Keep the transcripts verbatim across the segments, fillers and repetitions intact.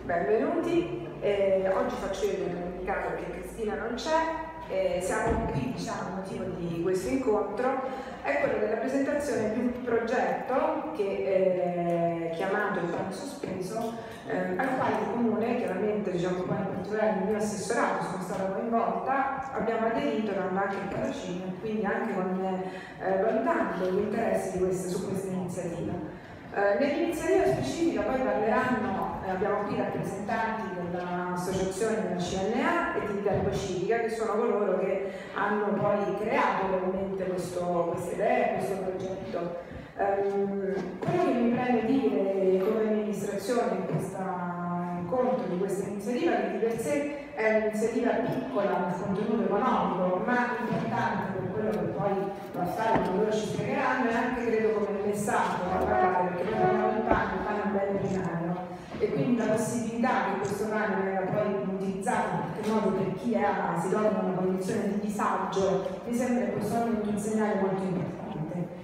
benvenuti. Eh, oggi faccio io il comunicato perché Cristina non c'è. Eh, siamo qui, diciamo, il motivo di questo incontro è quello della presentazione di un progetto che è chiamato il Pane Sospeso, eh, al quale il Comune, chiaramente, diciamo, poi in particolare il mio assessorato, sono stata coinvolta, abbiamo aderito dando anche il patrocinio e quindi anche con, eh, valutando gli interessi di queste, su questa iniziativa. Uh, Nell'iniziativa specifica poi parleranno, eh, abbiamo qui rappresentanti dell'associazione della C N A e di Italia Civica, che sono coloro che hanno poi creato veramente questo, queste idee, questo progetto. Um, quello che mi preme dire come amministrazione in questo incontro di questa iniziativa, che di per sé è un'iniziativa piccola nel contenuto economico, ma importante per quello che poi va a fare, che loro ci spiegheranno, e anche credo come messaggio da parlare, perché noi parliamo di pane, il pane è un bene primario, e quindi la possibilità che questo pane venga poi utilizzato in qualche modo per chi è, si trova in una condizione di disagio, mi sembra in questo momento un segnale molto importante.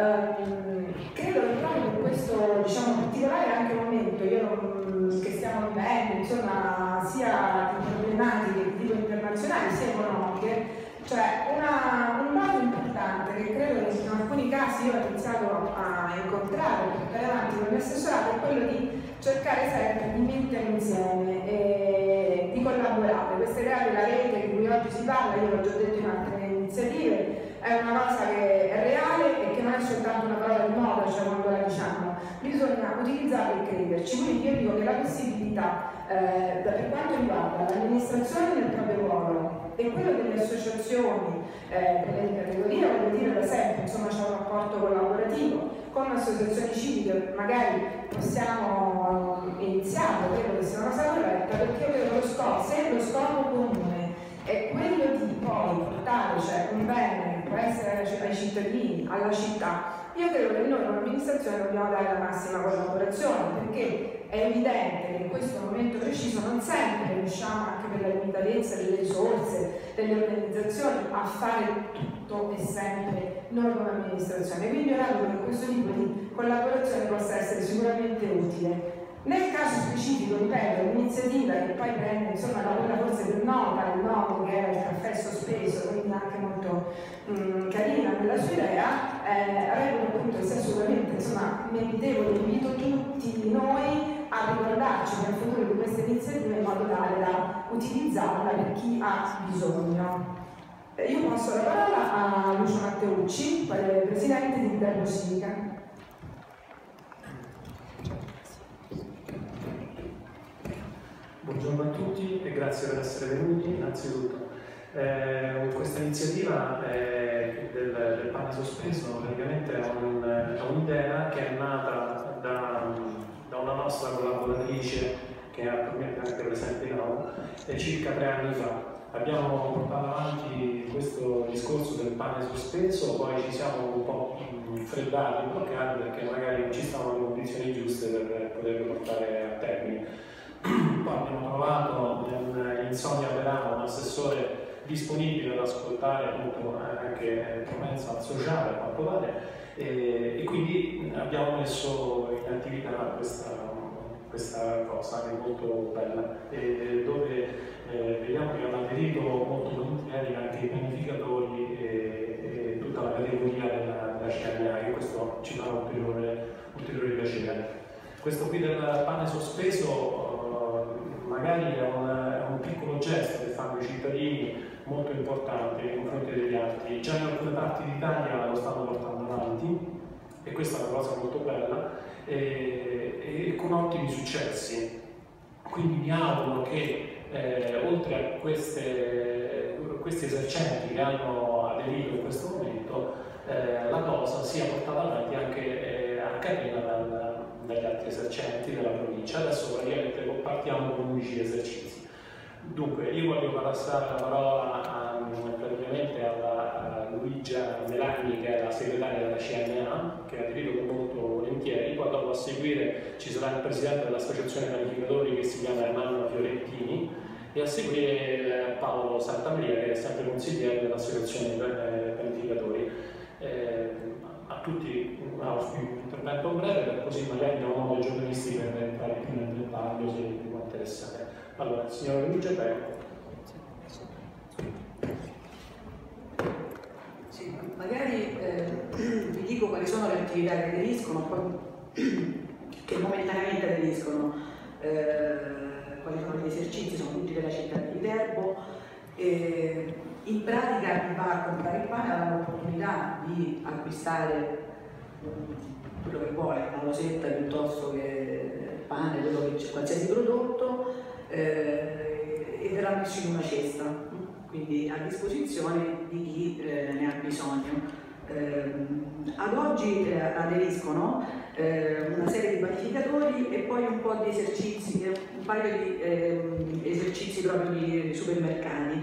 Um, credo che proprio in questo, diciamo, particolare anche momento io, che stiamo vivendo, insomma, sia di problematiche di tipo internazionale sia economiche, cioè una, un modo importante che credo che in alcuni casi io ho iniziato a incontrare per portare avanti con il mio assessorato è quello di cercare sempre di mettere insieme e di collaborare. Questa idea della rete di cui oggi si parla, io l'ho già detto in altre iniziative, è una cosa che è reale e che non è soltanto una parola di moda, cioè quando la diciamo, bisogna utilizzarla e crederci. Quindi io dico che la possibilità, eh, per quanto riguarda l'amministrazione nel proprio ruolo e quello delle associazioni, eh, delle categorie, voglio dire da sempre, insomma c'è un rapporto collaborativo con associazioni civiche, magari possiamo iniziare, credo che sia una cosa corretta, perché io vedo lo scopo, se lo scopo comune è quello di poi portare, cioè, un bene che può essere ai cittadini, alla città, io credo che noi come amministrazione dobbiamo dare la massima collaborazione, perché è evidente che in questo momento preciso non sempre riusciamo, anche per la limitatezza delle risorse, delle organizzazioni, a fare tutto e sempre noi come amministrazione. Quindi io credo che questo tipo di collaborazione possa essere sicuramente utile. Nel caso specifico, ripeto, l'iniziativa che poi prende, insomma, la quella forse più nota, il nodo che era il caffè sospeso, quindi anche molto mh, carina nella sua idea, eh, reputo appunto che sia assolutamente, insomma, meritevole. Invito tutti noi a ricordarci nel futuro di questa iniziativa in modo tale da utilizzarla per chi ha bisogno. Eh, io passo la parola a Lucio Matteucci, presidente di Italia Civica. Buongiorno a tutti e grazie per essere venuti innanzitutto. Eh, questa iniziativa eh, del, del pane sospeso praticamente è un'idea che è nata da, da una nostra collaboratrice che è attualmente anche presente in aula e circa tre anni fa. Abbiamo portato avanti questo discorso del pane sospeso, poi ci siamo un po' freddati, bloccati perché magari non ci stavano le condizioni giuste per poterlo portare a termine. Poi abbiamo trovato in Sonia Verano un assessore disponibile ad ascoltare appunto anche propensa al sociale a quanto pare e, e quindi abbiamo messo in attività questa, questa cosa che è molto bella e dove eh, vediamo che hanno aderito molto volentieri anche i pianificatori e, e tutta la categoria della, della C N A, e questo ci fa ulteriore, ulteriore piacere. Questo qui del pane sospeso magari è un, è un piccolo gesto che fanno i cittadini molto importante nei confronti degli altri. Già in alcune parti d'Italia lo stanno portando avanti e questa è una cosa molto bella e, e con ottimi successi. Quindi mi auguro che eh, oltre a queste, questi esercenti che hanno aderito in questo momento eh, la cosa sia portata avanti anche eh, a catena dal dagli altri esercenti della provincia. Adesso praticamente partiamo con unici esercizi. Dunque, io voglio passare la parola a, praticamente alla a Luigia Melani, che è la segretaria della C N A, che ha aderito molto volentieri. Poi dopo a seguire ci sarà il presidente dell'associazione pianificatori che si chiama Emanuela Fiorentini e a seguire Paolo Santamaria, che è sempre consigliere dell'associazione pianificatori. Eh, a tutti un intervento breve, per così magari diamo modo ai giornalisti per entrare più nel dettaglio se vi può interessare. Allora, signora Luce, prego. Sì, magari eh, vi dico quali sono le attività che aderiscono, poi che momentaneamente aderiscono, eh, quali sono gli esercizi, sono tutti della città di Viterbo. E in pratica chi va a comprare il pane ha l'opportunità di acquistare quello che vuole, una rosetta piuttosto che pane, quello che c'è, qualsiasi prodotto, eh, e verrà messo in una cesta, quindi a disposizione di chi eh, ne ha bisogno. Eh, ad oggi eh, aderiscono eh, una serie di panificatori e poi un po' di esercizi, un paio di eh, esercizi proprio di supermercati.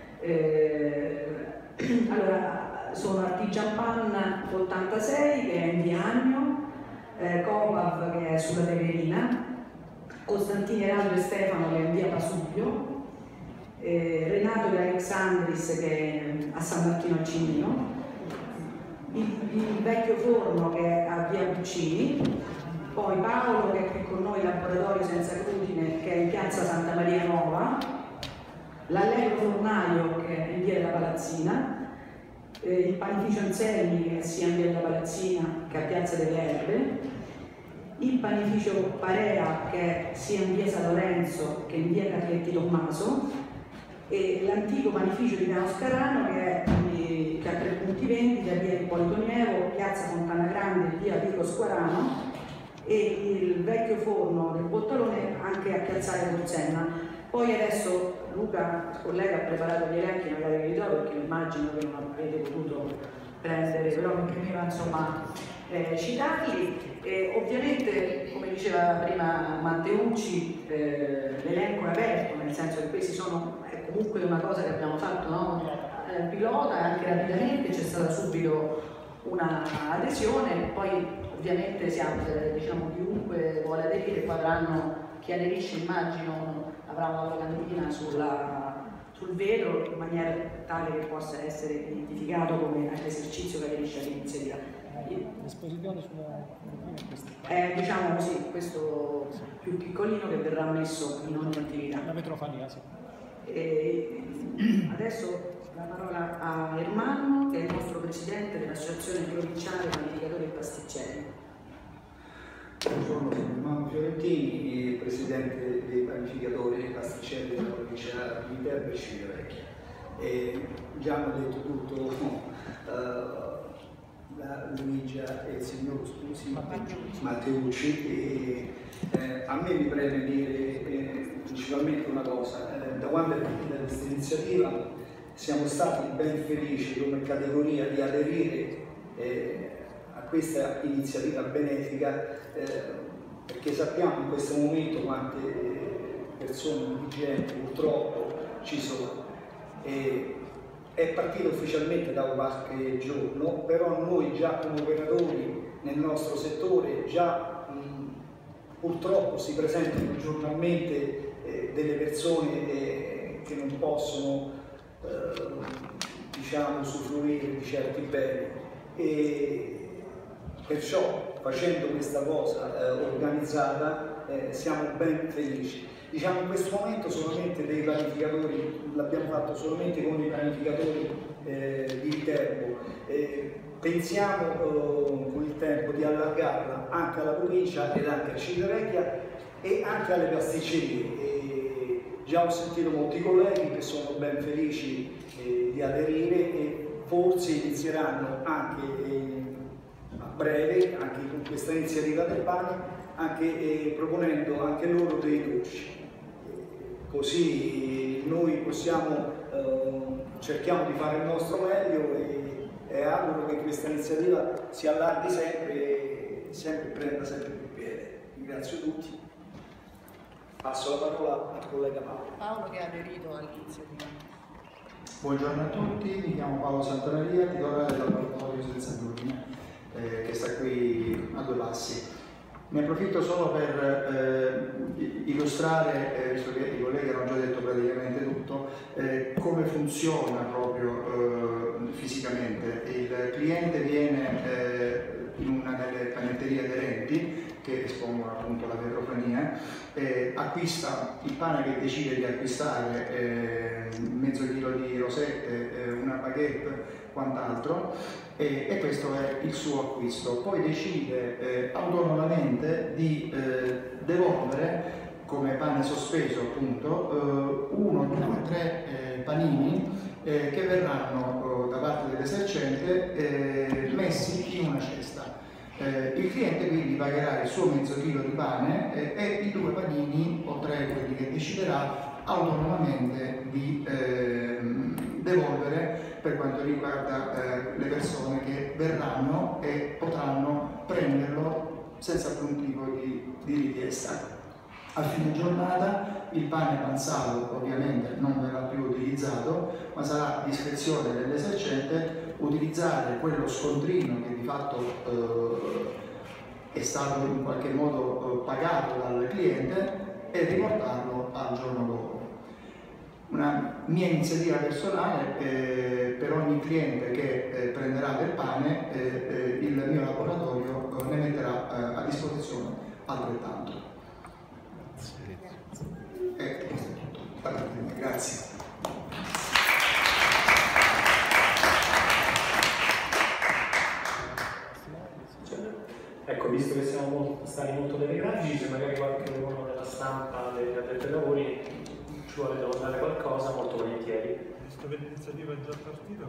Eh, allora, sono Artigian Pan ottantasei che è in via Agno, eh, Copav che è sulla Teverina, Costantini Eraldo e Stefano che è in via Pasubio, eh, Renato di Alexandris che è a San Martino al Cimino, il, il vecchio forno che è a via Puccini, poi Paolo che è qui con noi, Laboratorio Senza Glutine che è in piazza Santa Maria Nuova, l'Allegro Fornaio che è in via della Palazzina, eh, il panificio Anselmi che è sia in via della Palazzina che a piazza delle Erbe, il panificio Parea che è sia in via San Lorenzo che in via Carletti Tommaso, e l'antico panificio di Piano Scarano che, è, che ha tre punti vendita, via Ippolito Nievo, piazza Fontana Grande, via Vico Squarano, e il vecchio forno del Bottalone anche a piazzale Corsenna. Poi adesso Luca, il collega, ha preparato gli elenchi, magari vi do perché immagino che non avete potuto prendere, però mi premeva insomma eh, citarli. E ovviamente, come diceva prima Matteucci, eh, l'elenco è aperto, nel senso che questi sono, è comunque una cosa che abbiamo fatto, no? eh, pilota, e anche rapidamente c'è stata subito una adesione, poi ovviamente siamo, eh, diciamo, chiunque vuole aderire, poi avranno, chi aderisce immagino avrà una locandina sulla, sul vetro in maniera tale che possa essere identificato come l'esercizio che aderisce all'iniziativa. L'esposizione sulla è, diciamo così, questo più piccolino che verrà messo in ogni attività. La metrofania, sì. E adesso la parola a Ermanno, che è il nostro presidente dell'Associazione Provinciale Panificatori e Pasticceri. Buongiorno, sono Ermanno Fiorentini, presidente dei panificatori e pasticceri della provincia di Viterbo e Civitavecchia. E già hanno detto tutto no, uh, la Luigia e il signor scusi, Matteucci, e eh, a me mi preme dire eh, principalmente una cosa: eh, da quando è partita questa iniziativa siamo stati ben felici come categoria di aderire eh, a questa iniziativa benefica, eh, perché sappiamo in questo momento quante persone indigenti purtroppo ci sono. E è partito ufficialmente da qualche giorno, però noi già come operatori nel nostro settore già mh, purtroppo si presentano giornalmente eh, delle persone eh, che non possono eh, diciamo usufruire di certi beni, e perciò facendo questa cosa eh, organizzata eh, siamo ben felici. Diciamo in questo momento solamente dei panificatori, l'abbiamo fatto solamente con i panificatori eh, di Viterbo. Eh, pensiamo eh, con il tempo di allargarla anche alla provincia ed anche a Civitavecchia e anche alle pasticcerie. E già ho sentito molti colleghi che sono ben felici eh, di aderire e forse inizieranno anche eh, a breve, anche con questa iniziativa del pane, anche eh, proponendo anche loro dei dolci. Così noi possiamo, eh, cerchiamo di fare il nostro meglio e, e auguro che questa iniziativa si allarghi sempre e sempre prenda sempre più piede. Ringrazio tutti. Passo la parola al collega Paolo. Paolo che ha aderito all'iniziativa. Buongiorno a tutti, mi chiamo Paolo Santamaria, titolare del Laboratorio Senza Glutine, eh, che sta qui a due passi. Ne approfitto solo per eh, illustrare, eh, visto che i colleghi hanno già detto praticamente tutto, eh, come funziona proprio eh, fisicamente. Il cliente viene eh, in una delle panetterie aderenti che espongono appunto la vetrofania pane, eh, acquista il pane che decide di acquistare, eh, mezzo chilo di rosette, eh, una baguette, quant'altro, eh, e questo è il suo acquisto. Poi decide eh, autonomamente di eh, devolvere come pane sospeso, appunto, eh, uno, due, tre eh, panini eh, che verranno eh, da parte dell'esercente eh, messi in una cesta. Eh, il cliente quindi pagherà il suo mezzo chilo di pane eh, e i due panini o tre, quelli che deciderà autonomamente di eh, devolvere per quanto riguarda eh, le persone che verranno e potranno prenderlo senza alcun tipo di, di richiesta. A fine giornata il pane avanzato ovviamente non verrà più utilizzato, ma sarà a discrezione dell'esercente utilizzare quello scontrino che di fatto eh, è stato in qualche modo eh, pagato dal cliente e riportarlo al giorno dopo. Una mia iniziativa personale, eh, per ogni cliente che eh, prenderà del pane, eh, eh, il mio laboratorio eh, ne metterà eh, a disposizione altrettanto. Eh, questo è tutto. Grazie. Ecco, visto che siamo stati molto telegrafici, se magari qualche uno della stampa, degli addetti ai lavori, ci vuole domandare qualcosa, molto volentieri. Visto che l'iniziativa è già partita,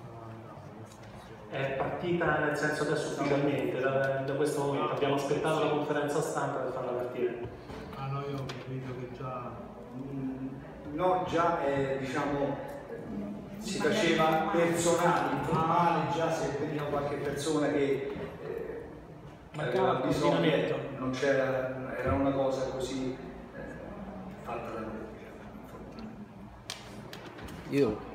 è partita nel senso adesso ufficialmente, da, da questo momento. Abbiamo aspettato la conferenza stampa per farla partire. Ah no, io ho capito che già... No, già eh, diciamo si faceva personale, informale, già se veniva qualche persona che eh, mancava il bisogno, non c'era, era una cosa così eh, fatta da noi. Io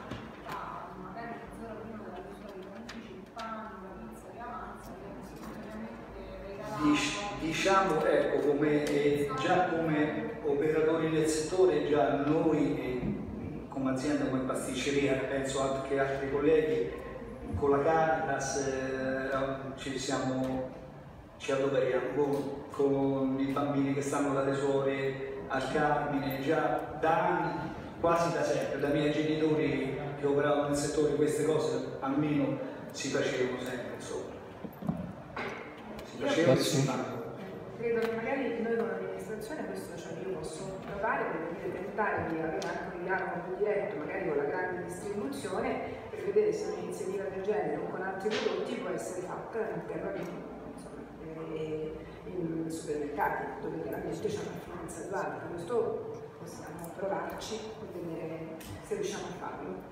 Diciamo, ecco, come, eh, già come operatori del settore, già noi eh, come azienda, come pasticceria, penso anche altri colleghi, con la Caritas eh, ci, siamo, ci adoperiamo con, con i bambini che stanno dalle suore al Carmine, già da anni, quasi da sempre, da miei genitori che operavano nel settore, queste cose almeno si facevano sempre, insomma. Si facevano e si fanno. Credo che magari noi come amministrazione questo cioè io posso provare per tentare di avere anche un dialogo più diretto, magari con la grande distribuzione, per vedere se un'iniziativa del genere o con altri prodotti può essere fatta all'interno di in supermercati, dove chiaramente c'è una finanza più alta. Questo possiamo provarci e vedere se riusciamo a farlo.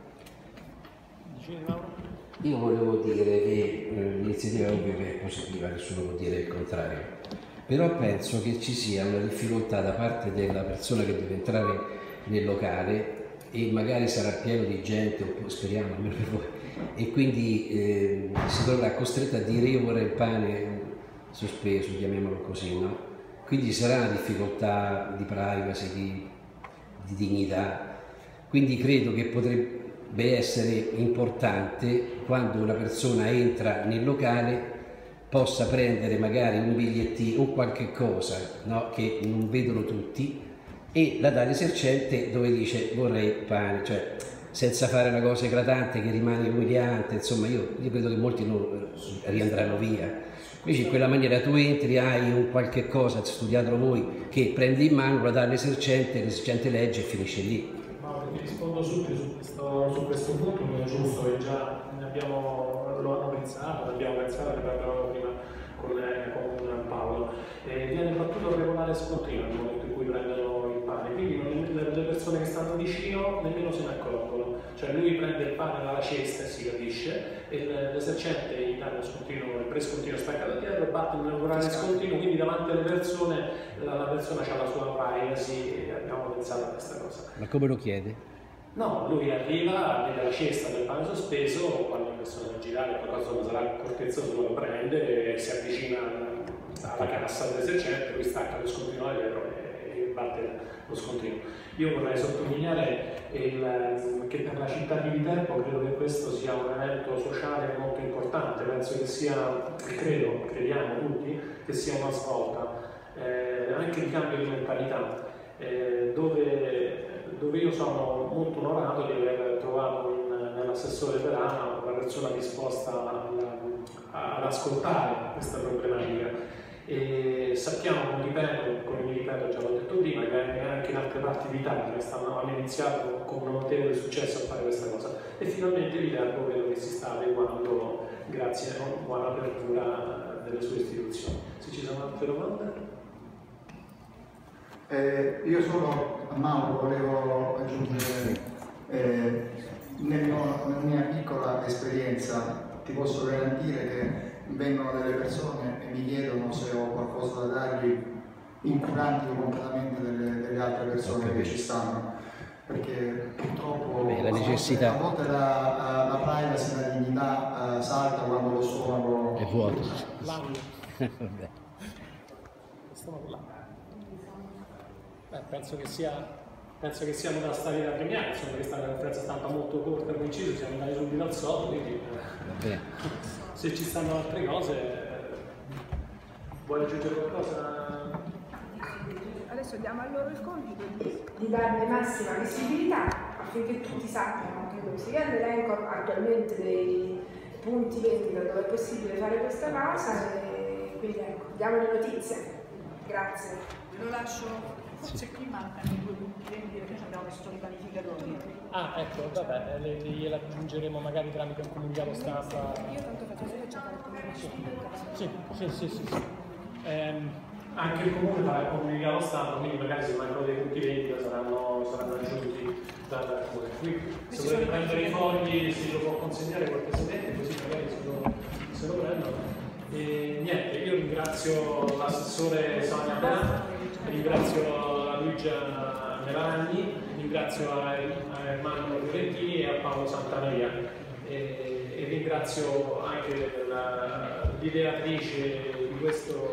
Io volevo dire che eh, l'iniziativa è ovvio che è positiva, nessuno può dire il contrario. Però penso che ci sia una difficoltà da parte della persona che deve entrare nel locale e magari sarà pieno di gente, o speriamo almeno per voi, e quindi eh, si troverà costretta a dire io vorrei il pane sospeso, chiamiamolo così, no? Quindi sarà una difficoltà di privacy, di, di dignità. Quindi credo che potrebbe essere importante quando una persona entra nel locale possa prendere magari un bigliettino o qualche cosa, no, che non vedono tutti e la dà all'esercente dove dice vorrei pane, cioè senza fare una cosa eclatante che rimane umiliante, insomma io, io credo che molti non riandranno via. Invece in quella maniera tu entri, hai un qualche cosa, studiatelo voi, che prendi in mano, la dà all'esercente, l'esercente legge e finisce lì. Mauro, ti rispondo subito su questo, su questo punto, è giusto che già ne abbiamo, lo hanno pensato, ne abbiamo pensato, ne parlavamo prima con, con Paolo. E viene battuto il regolare scontrino nel momento in cui prendono il pane, quindi non, le, le persone che stanno vicino nemmeno se ne accorgono, cioè lui prende il pane dalla cesta e si capisce, e l'esercente gli dà lo scontrino, il prescontrino staccato dietro, batte il regolare scontrino, quindi davanti alle persone la, la persona ha la sua privacy e abbiamo pensato a questa cosa. Ma come lo chiede? No, lui arriva, vede la cesta del pane sospeso, quando la persona va a girare, qualcosa non sarà cortezzoso, lo prende e si avvicina alla cassa dell'esercente, lui stacca lo scontrino da dietro e batte lo scontrino. Io vorrei sottolineare il, che per la città di Viterbo credo che questo sia un evento sociale molto importante, penso che sia, credo, crediamo tutti, che sia una svolta. Eh, eh, anche di cambio di mentalità, eh, dove, dove io sono molto onorato di aver trovato in, nell'assessore Perana una persona disposta a, ad ascoltare questa problematica. E sappiamo, come ripeto, come mi ripeto, già l'ho detto prima, che anche in altre parti d'Italia stanno, hanno iniziato con un notevole successo a fare questa cosa e finalmente l'Iterbo vedo che si sta adeguando grazie a una buona apertura delle sue istituzioni. Se ci sono altre domande? Eh, io solo a Mauro volevo aggiungere, eh, nel mio, nella mia piccola esperienza ti posso garantire che vengono delle persone e mi chiedono se ho qualcosa da dargli, incuranti completamente delle, delle altre persone che ci stanno, perché purtroppo Beh, la necessità. a volte la, la privacy, la dignità uh, salta quando lo stomaco è vuoto. Vabbè. Stiamo parlando. Beh, penso che sia penso che siamo da stare da premiare, insomma, questa è una conferenza stampa molto corta, coincisa, siamo andati subito al sodo, quindi eh, se ci stanno altre cose, eh, vuoi aggiungere qualcosa? Adesso diamo a loro il compito di, di darne massima visibilità affinché tutti sappiano che si rende l'elenco attualmente dei punti vendita dove è possibile fare questa cosa e quindi ecco, diamo le notizie. Grazie. Ve lo lascio. Forse qui mancano i due punti vendita che ci abbiamo messo solo i panificatori. Ah, ecco, vabbè, le, le, gliela aggiungeremo magari tramite un comunicato stampa. Io tanto faccio solo cercare il comunicato. Sì, sì, sì, sì. sì. Ehm, Anche il comune farà il comunicato stampa, quindi magari se mancano dei punti vendita saranno, saranno aggiunti dal comune. Qui se volete prendere i fogli si lo può consegnare cortesemente, così magari se lo, se lo prendono. E niente, io ringrazio l'assessore Sonia Perana, ringrazio la Luigia Melagni, ringrazio a, a Ermanno Fiorentini e a Paolo Santamaria e, e ringrazio anche l'ideatrice di,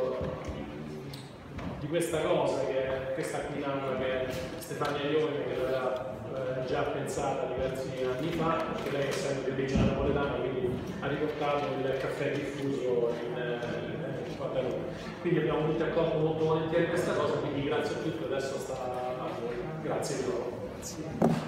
di questa cosa, che è questa qui che è Stefania Ione, che l'aveva eh, già pensata diversi anni fa, perché lei essendo di origine napoletana quindi ha riportato il caffè diffuso in, in, in Guadalupe. Quindi abbiamo tutti accolto molto volentieri questa cosa, quindi grazie a tutti, adesso sta a voi. Grazie di nuovo.